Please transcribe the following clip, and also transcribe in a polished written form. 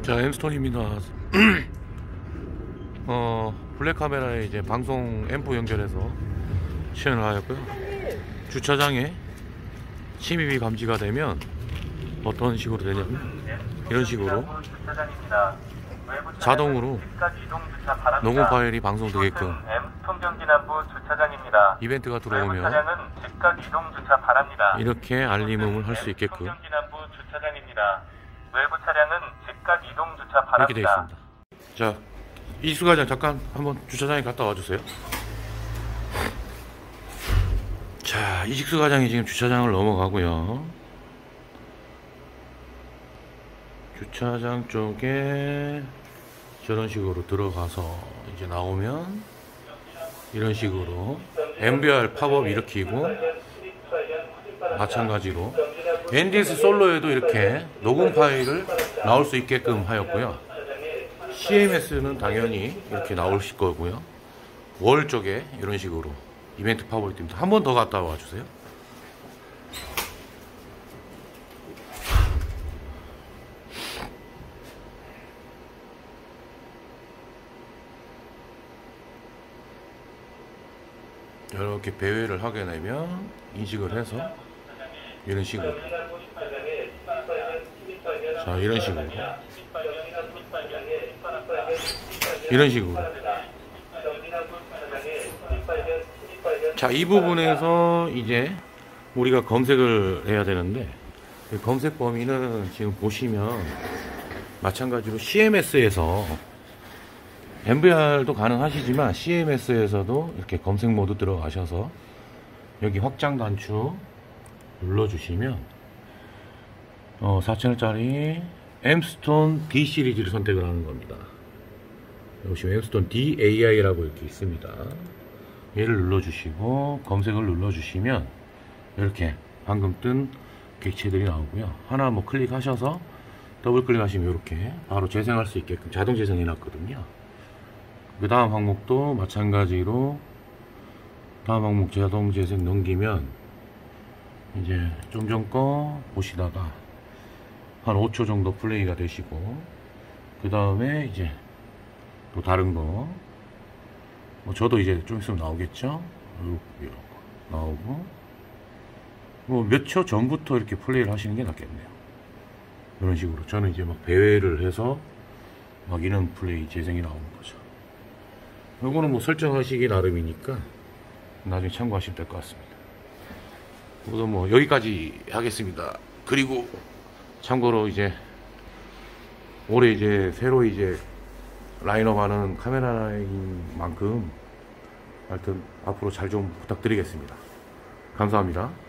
자, 엠스톤입니다. 블랙 카메라에 이제 방송 앰프 연결해서 시연을 하였고요. 주차장에 침입이 감지가 되면 어떤 식으로 되냐면 이런 식으로 자동으로 녹음 파일이 방송되게끔 이벤트가 들어오면 이렇게 알림음을 할 수 있게끔 외부 차량은 즉각 이동 주차 바랍니다. 이렇게 되어 있습니다. 자, 이수과장 잠깐 한번 주차장에 갔다 와주세요. 자, 이식수 과장이 지금 주차장을 넘어가고요. 주차장 쪽에 저런 식으로 들어가서 이제 나오면 이런 식으로 MBR 팝업 일으키고, 마찬가지로 NDS 솔로에도 이렇게 녹음 파일을 나올 수 있게끔 하였고요. CMS는 당연히 이렇게 나올 거고요. 월 쪽에 이런 식으로 이벤트 팝업이 뜹니다. 한 번 더 갔다 와 주세요. 이렇게 배회를 하게 되면 인식을 해서 이런 식으로, 자, 이런 식으로 자, 이 부분에서 이제 우리가 검색을 해야 되는데, 검색 범위는 지금 보시면 마찬가지로 CMS에서 MVR도 가능하시지만 CMS에서도 이렇게 검색 모드 들어가셔서 여기 확장 단추 눌러주시면 4,000원짜리 엠스톤 D 시리즈를 선택을 하는 겁니다. 보시면 엠스톤 DAI라고 이렇게 있습니다. 얘를 눌러주시고 검색을 눌러주시면 이렇게 방금 뜬 객체들이 나오고요. 하나 뭐 클릭하셔서 더블 클릭하시면 이렇게 바로 재생할 수 있게끔 자동 재생해 놨거든요. 그 다음 항목도 마찬가지로 다음 항목 자동 재생 넘기면 이제 좀 전 거 보시다가 한 5초 정도 플레이가 되시고, 그 다음에 이제 또 다른 거, 뭐 저도 이제 좀 있으면 나오겠죠. 이렇게 나오고, 뭐 몇 초 전부터 이렇게 플레이를 하시는 게 낫겠네요. 이런 식으로 저는 이제 막 배회를 해서 막 이런 플레이 재생이 나오는 거죠. 요거는 뭐 설정하시기 나름이니까 나중에 참고하시면 될 것 같습니다. 우선 뭐 여기까지 하겠습니다. 그리고 참고로 이제 올해 이제 새로 이제 라인업 하는 카메라인 만큼 하여튼 앞으로 잘 좀 부탁드리겠습니다. 감사합니다.